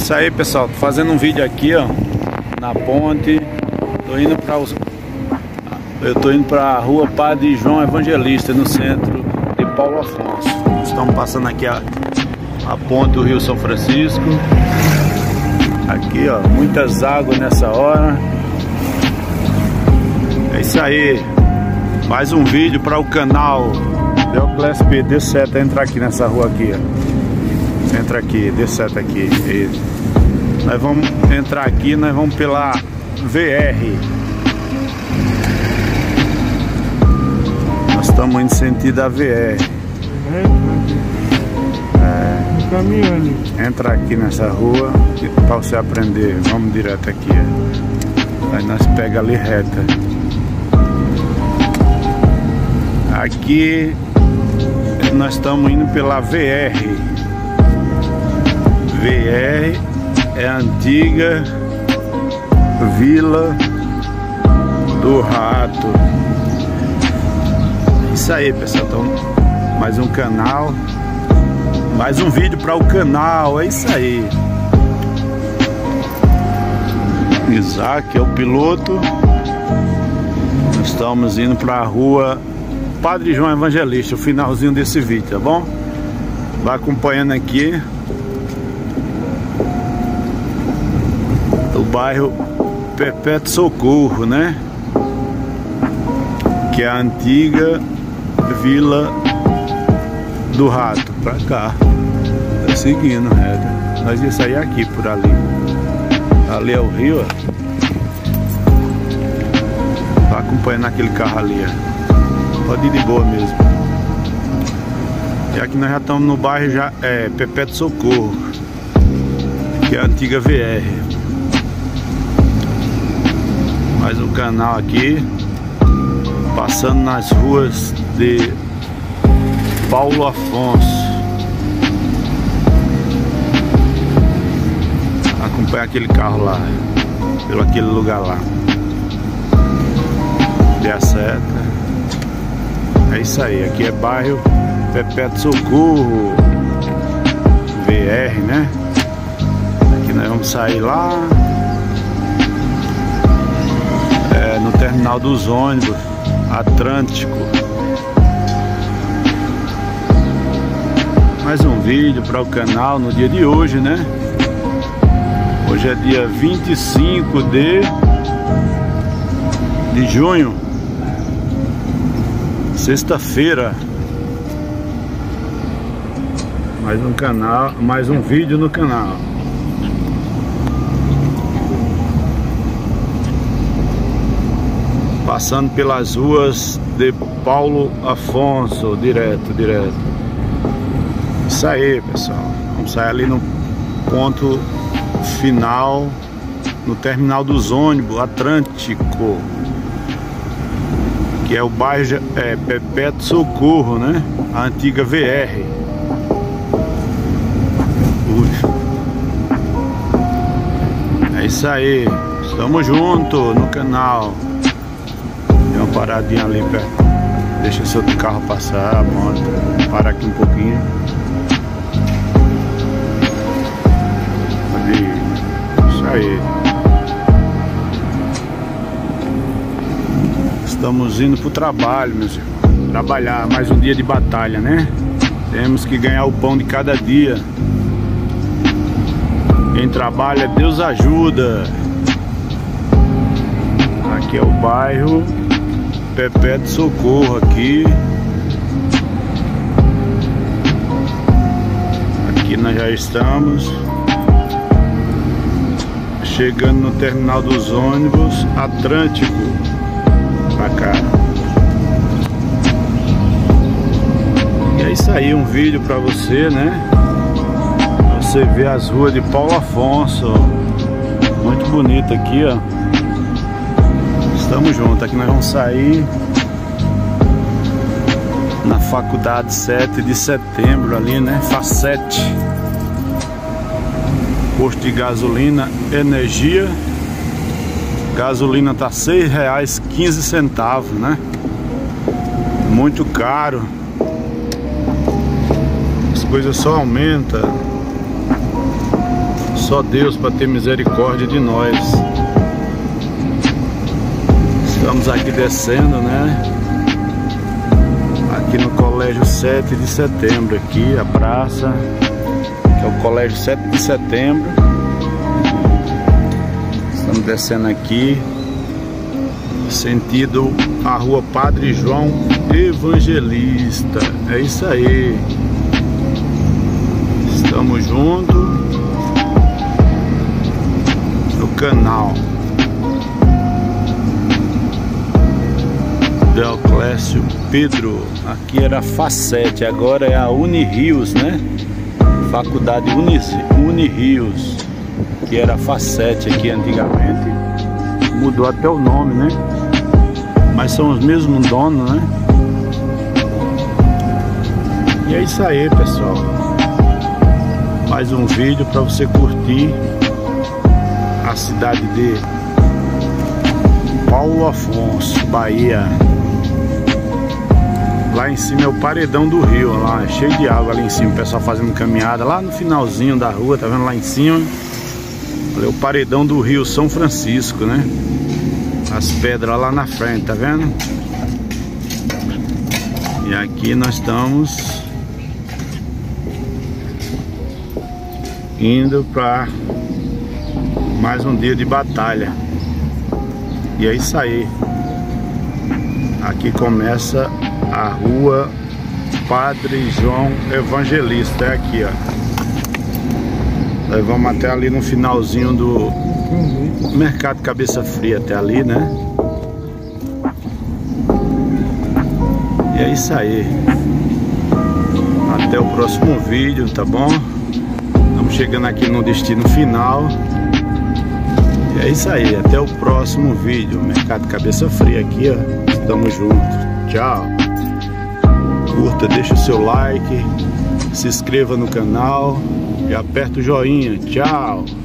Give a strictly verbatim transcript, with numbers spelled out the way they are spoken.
Isso aí, pessoal, tô fazendo um vídeo aqui, ó, na ponte. Tô indo para os eu tô indo para a rua Padre João Evangelista, no centro de Paulo Afonso. Estamos passando aqui a, a ponte do Rio São Francisco. Aqui, ó, muitas águas nessa hora. É isso aí. Mais um vídeo para o canal Deoclés P. Dê seta, entrar aqui nessa rua aqui, ó. Entra aqui, dê seta aqui. Isso. Nós vamos entrar aqui, nós vamos pela V R. Nós estamos indo sentido a V R. É, caminhando. Entra aqui nessa rua para você aprender. Vamos direto aqui, ó. Aí nós pega ali reta. Aqui nós estamos indo pela V R. V R é a antiga Vila do Rato. Isso aí, pessoal. Então, mais um canal, mais um vídeo para o canal. É isso aí. Isaac é o piloto. Nós estamos indo para a rua Padre João Evangelista, o finalzinho desse vídeo, tá bom? Vai acompanhando aqui o bairro Perpétuo Socorro, né? Que é a antiga Vila do Rato. Pra cá, tá seguindo reta. Nós ia sair aqui por ali. Ali é o rio, ó. Vai acompanhando aquele carro ali, ó. Pode ir de boa mesmo. E aqui nós já estamos no bairro já, é, Perpétuo Socorro, que é a antiga V R. Mais um canal aqui, passando nas ruas de Paulo Afonso. Acompanha aquele carro lá, pelo aquele lugar lá. Dê a seta. É isso aí, aqui é bairro Perpétuo Socorro, V R, né? Aqui nós vamos sair lá, é, no terminal dos ônibus Atlântico. Mais um vídeo para o canal no dia de hoje, né? Hoje é dia vinte e cinco de, de junho, sexta-feira. Mais um canal, mais um vídeo no canal. Passando pelas ruas de Paulo Afonso, direto, direto. Isso aí, pessoal. Vamos sair ali no ponto final, no terminal dos ônibus Atlântico, que é o bairro é, Perpétuo Socorro, né? A antiga V R. Ui. É isso aí. Estamos juntos no canal. Tem uma paradinha ali perto. Deixa seu carro passar, a moto. Para aqui um pouquinho. Ali. Isso aí. Estamos indo pro trabalho, meus irmãos. Trabalhar, mais um dia de batalha, né? Temos que ganhar o pão de cada dia. Quem trabalha, Deus ajuda. Aqui é o bairro Perpétuo Socorro aqui. Aqui nós já estamos chegando no terminal dos ônibus Atlântico. Pra cá. E é isso aí, um vídeo pra você, né? Você vê as ruas de Paulo Afonso. Muito bonito aqui, ó. Estamos juntos. Aqui nós vamos sair na faculdade sete de setembro ali, né? Facete. Posto de gasolina Energia. Gasolina tá seis reais e quinze centavos, né? Muito caro. As coisas só aumentam. Só Deus para ter misericórdia de nós. Estamos aqui descendo, né? Aqui no Colégio sete de setembro, aqui a praça, que é o Colégio sete de setembro. Estamos descendo aqui, sentido a Rua Padre João Evangelista. É isso aí. Estamos juntos no canal Deoclésio Pedro. Aqui era a Facete, agora é a Unirios, né? Faculdade Uni, Unirios, que era a Facete aqui antigamente. Mudou até o nome, né? Mas são os mesmos donos, né? E é isso aí, pessoal. Mais um vídeo para você curtir a cidade de Paulo Afonso, Bahia. Lá em cima é o paredão do rio, lá é cheio de água ali em cima, o pessoal fazendo caminhada lá no finalzinho da rua, tá vendo lá em cima? É o paredão do rio São Francisco, né? As pedras lá na frente, tá vendo? E aqui nós estamos indo para mais um dia de batalha. E é isso aí. Aqui começa a Rua Padre João Evangelista. É aqui, ó. Nós vamos até ali no finalzinho do Mercado Cabeça Fria, até ali, né? E é isso aí. Até o próximo vídeo, tá bom? Estamos chegando aqui no destino final. E é isso aí, até o próximo vídeo. Mercado Cabeça Fria aqui, ó. Estamos juntos. Tchau. Curta, deixa o seu like, se inscreva no canal e aperta o joinha. Tchau.